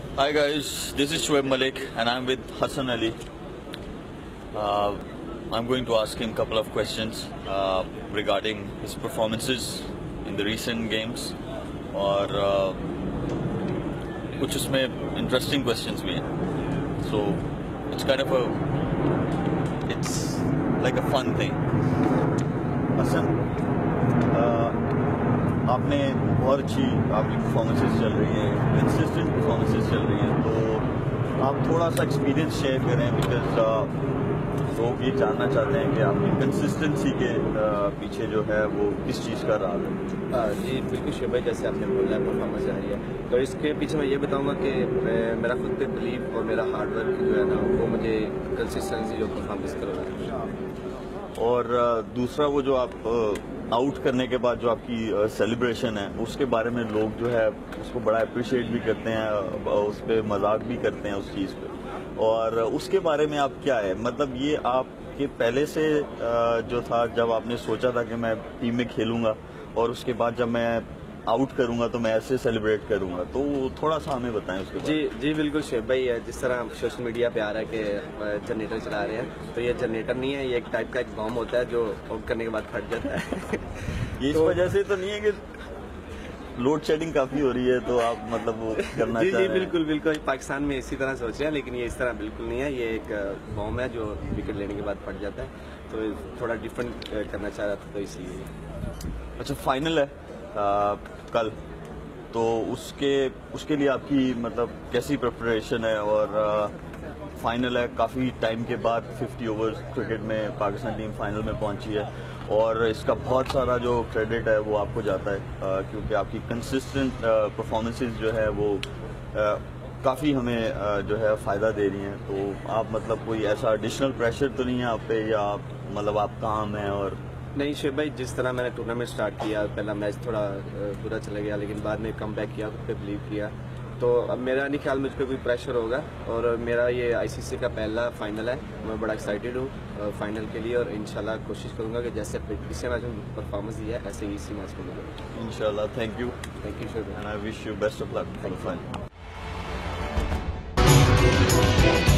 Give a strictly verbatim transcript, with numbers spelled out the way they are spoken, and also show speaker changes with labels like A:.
A: Hi guys, this is Shoaib Malik and I'm with Hasan Ali. Uh, I'm going to ask him a couple of questions uh, regarding his performances in the recent games और uh, कुछ उसमें interesting questions भी हैं. So it's kind of a it's like a fun thing. Hasan, uh, आपने बहुत अच्छी आपकी performances चल रही हैं, कंसिस्टेंट परफॉर्मेंसेस चल रही हैं, तो आप थोड़ा सा एक्सपीरियंस शेयर करें बिकॉज लोग ये जानना चाहते हैं कि आपकी कंसिस्टेंसी के पीछे जो है वो किस चीज़ का राज है.
B: जी बिल्कुल शोएब भाई, जैसे आपने बोला है परफॉर्मेंस आ रही है, तो इसके पीछे मैं ये बताऊंगा कि मेरा खुद पे बिलीव और मेरा हार्ड वर्क जो है ना वो मुझे कंसिस्टेंसी जो परफॉर्मेंस करवा.
A: और दूसरा वो जो आप आउट करने के बाद जो आपकी सेलिब्रेशन है उसके बारे में लोग जो है उसको बड़ा अप्रिशिएट भी करते हैं, उस पर मजाक भी करते हैं उस चीज़ पे, और उसके बारे में आप क्या है, मतलब ये आपके पहले से जो था जब आपने सोचा था कि मैं टीम में खेलूंगा और उसके बाद जब मैं आउट करूंगा तो मैं ऐसे सेलिब्रेट करूंगा, तो थोड़ा सा हमें बताएं उसके बारे में.
B: जी जी बिल्कुल शोएब भाई, जिस तरह सोशल मीडिया पे आ रहा है कि जनरेटर चला रहे हैं, तो ये जनरेटर नहीं है, ये एक टाइप का एक बॉम्ब होता है जो आउट करने के बाद फट जाता है.
A: ये इस तो, वजह से तो नहीं है कि लोड शेडिंग काफी हो रही है तो आप मतलब वो करना
B: जी
A: चाह
B: जी
A: रहे
B: बिल्कुल बिल्कुल, पाकिस्तान में इसी तरह सोच रहे हैं, लेकिन ये इस तरह बिल्कुल नहीं है, ये एक बॉम्ब है जो विकेट लेने के बाद फट जाता है, तो थोड़ा डिफरेंट करना चाह रहा था तो इसलिए.
A: अच्छा, फाइनल है आ, कल, तो उसके उसके लिए आपकी मतलब कैसी प्रिपरेशन है, और आ, फाइनल है काफ़ी टाइम के बाद, फिफ्टी ओवर्स क्रिकेट में पाकिस्तान टीम फाइनल में पहुंची है और इसका बहुत सारा जो क्रेडिट है वो आपको जाता है आ, क्योंकि आपकी कंसिस्टेंट परफॉर्मेंसेस जो है वो काफ़ी हमें आ, जो है फ़ायदा दे रही हैं. तो आप मतलब कोई ऐसा एडिशनल प्रेशर तो नहीं है आप पे, या आप मतलब आप काम है? और
B: नहीं शोएब भाई, जिस तरह मैंने टूर्नामेंट स्टार्ट किया, पहला मैच थोड़ा बुरा चला गया, लेकिन बाद में कम बैक किया, खुद पे बिलीव किया, तो अब मेरा नहीं ख्याल मुझ पर कोई प्रेशर होगा. और मेरा ये आईसीसी का पहला फाइनल है, मैं बड़ा एक्साइटेड हूँ फाइनल के लिए, और इंशाल्लाह कोशिश करूँगा कि जैसे पिछले मैच में परफॉर्मेंस दिया है ऐसे ही इसी मैच में मिलेगा
A: इंशाल्लाह. Thank you
B: thank you Shoaib,
A: and I wish you best of luck for the final.